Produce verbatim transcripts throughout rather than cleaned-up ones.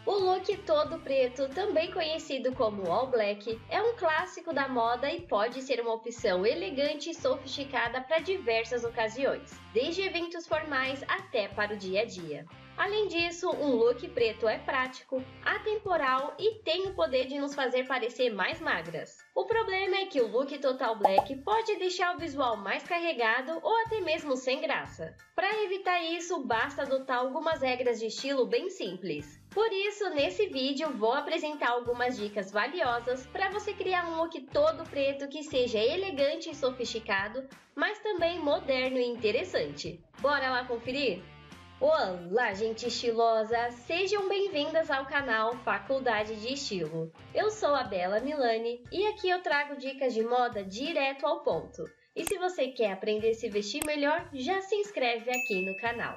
O look todo preto, também conhecido como all black, é um clássico da moda e pode ser uma opção elegante e sofisticada para diversas ocasiões, desde eventos formais até para o dia a dia. Além disso, um look preto é prático, atemporal e tem o poder de nos fazer parecer mais magras. O problema é que o look total black pode deixar o visual mais carregado ou até mesmo sem graça. Para evitar isso, basta adotar algumas regras de estilo bem simples. Por isso, nesse vídeo vou apresentar algumas dicas valiosas para você criar um look todo preto que seja elegante e sofisticado, mas também moderno e interessante. Bora lá conferir? Olá, gente estilosa! Sejam bem-vindas ao canal Faculdade de Estilo. Eu sou a Bela Milani e aqui eu trago dicas de moda direto ao ponto. E se você quer aprender a se vestir melhor, já se inscreve aqui no canal.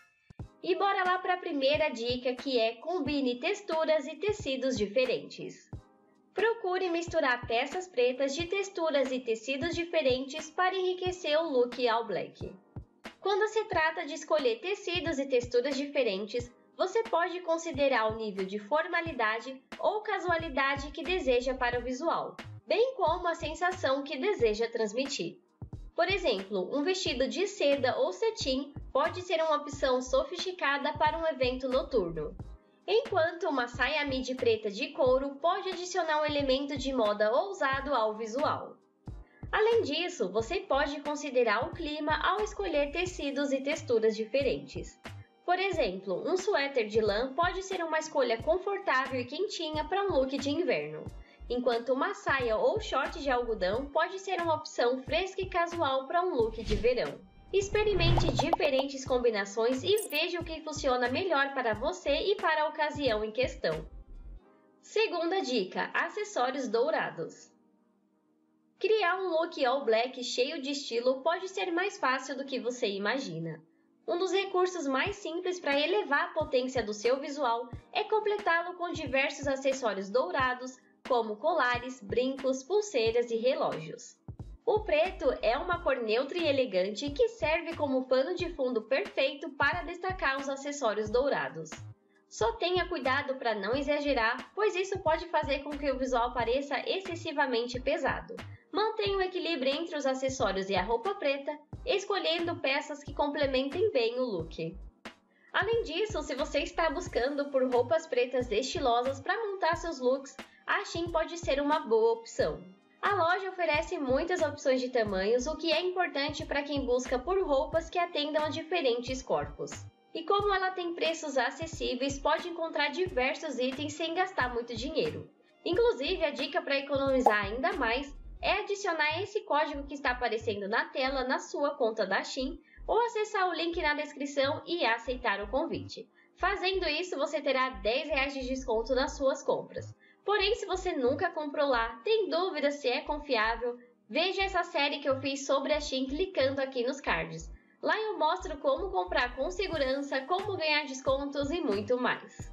E bora lá para a primeira dica, que é combine texturas e tecidos diferentes. Procure misturar peças pretas de texturas e tecidos diferentes para enriquecer o look all black. Quando se trata de escolher tecidos e texturas diferentes, você pode considerar o nível de formalidade ou casualidade que deseja para o visual, bem como a sensação que deseja transmitir. Por exemplo, um vestido de seda ou cetim pode ser uma opção sofisticada para um evento noturno, enquanto uma saia midi preta de couro pode adicionar um elemento de moda ousado ao visual. Além disso, você pode considerar o clima ao escolher tecidos e texturas diferentes. Por exemplo, um suéter de lã pode ser uma escolha confortável e quentinha para um look de inverno, enquanto uma saia ou short de algodão pode ser uma opção fresca e casual para um look de verão. Experimente diferentes combinações e veja o que funciona melhor para você e para a ocasião em questão. Segunda dica: acessórios dourados. Criar um look all black cheio de estilo pode ser mais fácil do que você imagina. Um dos recursos mais simples para elevar a potência do seu visual é completá-lo com diversos acessórios dourados, como colares, brincos, pulseiras e relógios. O preto é uma cor neutra e elegante que serve como pano de fundo perfeito para destacar os acessórios dourados. Só tenha cuidado para não exagerar, pois isso pode fazer com que o visual pareça excessivamente pesado. Mantenha o equilíbrio entre os acessórios e a roupa preta, escolhendo peças que complementem bem o look. Além disso, se você está buscando por roupas pretas estilosas para montar seus looks, a Shein pode ser uma boa opção. A loja oferece muitas opções de tamanhos, o que é importante para quem busca por roupas que atendam a diferentes corpos. E como ela tem preços acessíveis, pode encontrar diversos itens sem gastar muito dinheiro. Inclusive, a dica para economizar ainda mais é adicionar esse código que está aparecendo na tela na sua conta da Shein ou acessar o link na descrição e aceitar o convite. Fazendo isso, você terá dez reais de desconto nas suas compras. Porém, se você nunca comprou lá, tem dúvida se é confiável, veja essa série que eu fiz sobre a Shein clicando aqui nos cards. Lá eu mostro como comprar com segurança, como ganhar descontos e muito mais.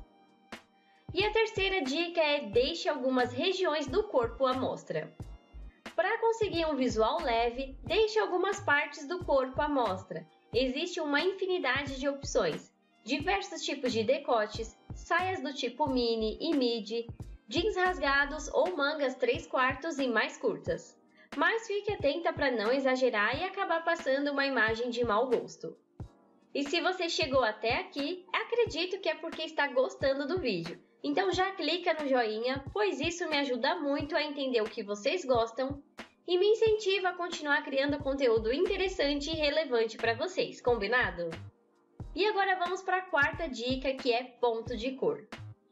E a terceira dica é deixe algumas regiões do corpo à mostra. Para conseguir um visual leve, deixe algumas partes do corpo à mostra. Existe uma infinidade de opções, diversos tipos de decotes, saias do tipo mini e midi, jeans rasgados ou mangas três quartos e mais curtas. Mas fique atenta para não exagerar e acabar passando uma imagem de mau gosto. E se você chegou até aqui, acredito que é porque está gostando do vídeo. Então já clica no joinha, pois isso me ajuda muito a entender o que vocês gostam e me incentiva a continuar criando conteúdo interessante e relevante para vocês, combinado? E agora vamos para a quarta dica, que é ponto de cor.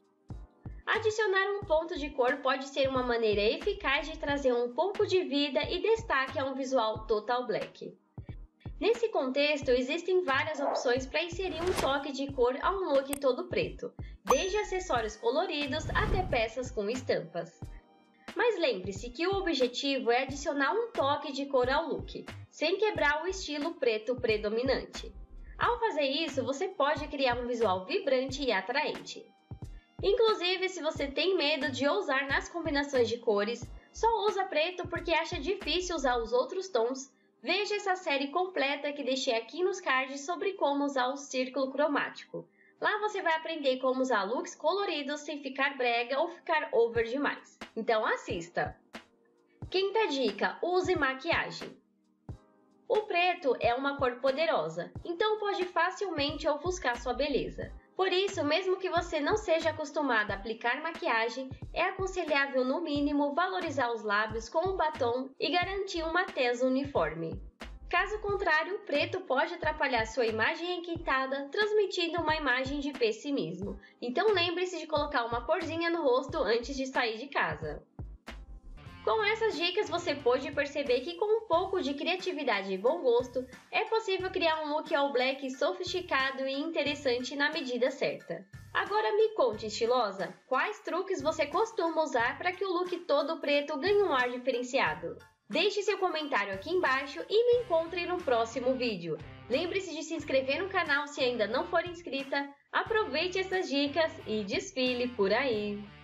Adicionar um ponto de cor pode ser uma maneira eficaz de trazer um pouco de vida e destaque a um visual total black. Nesse contexto, existem várias opções para inserir um toque de cor a um look todo preto, desde acessórios coloridos até peças com estampas. Mas lembre-se que o objetivo é adicionar um toque de cor ao look, sem quebrar o estilo preto predominante. Ao fazer isso, você pode criar um visual vibrante e atraente. Inclusive, se você tem medo de ousar nas combinações de cores, só usa preto porque acha difícil usar os outros tons, veja essa série completa que deixei aqui nos cards sobre como usar o círculo cromático. Lá você vai aprender como usar looks coloridos sem ficar brega ou ficar over demais. Então assista! Quinta dica: use maquiagem. O preto é uma cor poderosa, então pode facilmente ofuscar sua beleza. Por isso, mesmo que você não seja acostumada a aplicar maquiagem, é aconselhável no mínimo valorizar os lábios com um batom e garantir uma tez uniforme. Caso contrário, o preto pode atrapalhar sua imagem requintada, transmitindo uma imagem de pessimismo. Então lembre-se de colocar uma corzinha no rosto antes de sair de casa. Com essas dicas, você pode perceber que com um pouco de criatividade e bom gosto, é possível criar um look all black sofisticado e interessante na medida certa. Agora me conte, estilosa, quais truques você costuma usar para que o look todo preto ganhe um ar diferenciado? Deixe seu comentário aqui embaixo e me encontre no próximo vídeo. Lembre-se de se inscrever no canal se ainda não for inscrita, aproveite essas dicas e desfile por aí!